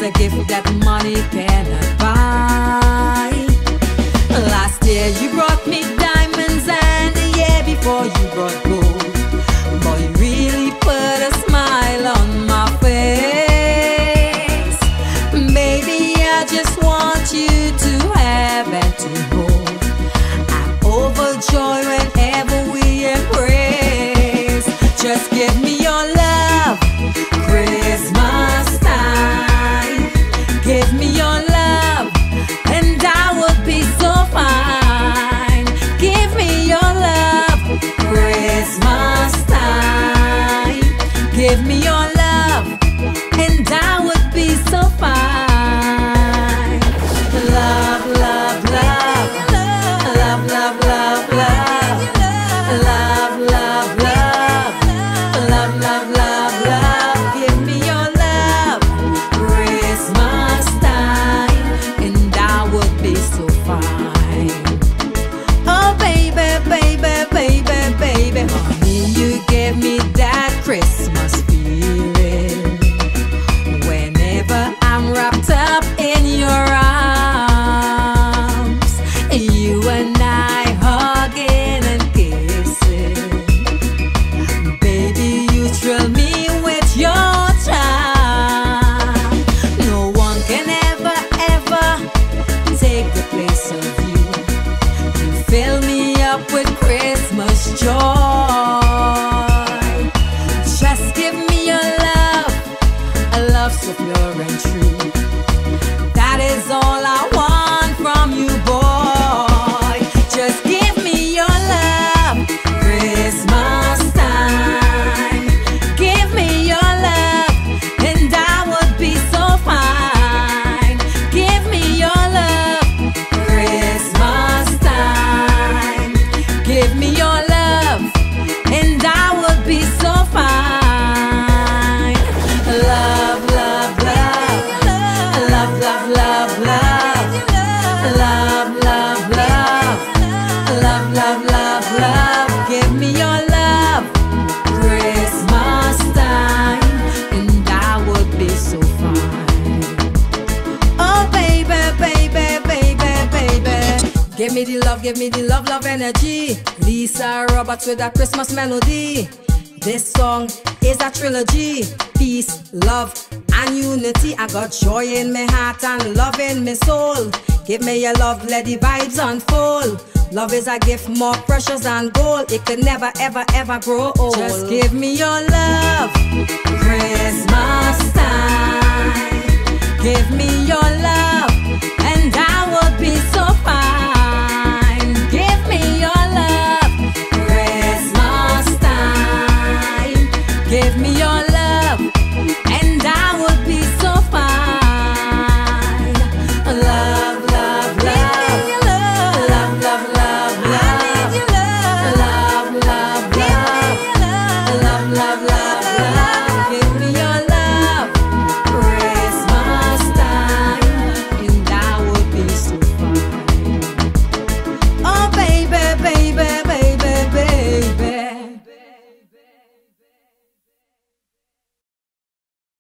a gift that money cannot buy. Last year you brought me diamonds, and the year before you brought gold. Boy, you really put a smile on my face. Baby, I just want you to have and to hold. I'm overjoyed whenever we embrace. Just give me your love, Christmas time. Give me your love, and I would be so fine. Give me your love, Christmas time. Give me your love, and I would be so fine. Love, love, love, love, love, love, love, love, love, love, love, love, love, love. Give me your love, Christmas time, and I would be so fine. Oh baby, baby, baby, baby, honey, you give me that Christmas feeling whenever I'm wrapped up in your arms. You and I hugging and kissing. Baby, you thrill me with your charm. No one can ever, ever take the place of you. You fill me up with Christmas joy. Just give me your love, a love so pure and true. That is all I want from you, boy. Just give me your love, Christmas time. Give me your love, and I would be so fine. Give me your love, Christmas time. Give me your love, and I would be so fine. Love, love, love, love, love, love, love, love, love, love, love, love, love, love. Give me your love, Christmas time, and I would be so fine. Oh baby, baby, baby, baby, give me the love, love energy. Lisa Roberts with a Christmas melody. This song is a trilogy. Peace, love, and unity. I got joy in my heart and love in my soul. Give me your love, let the vibes unfold. Love is a gift more precious than gold. It could never, ever, ever grow old. Just give me your love, Christmas time.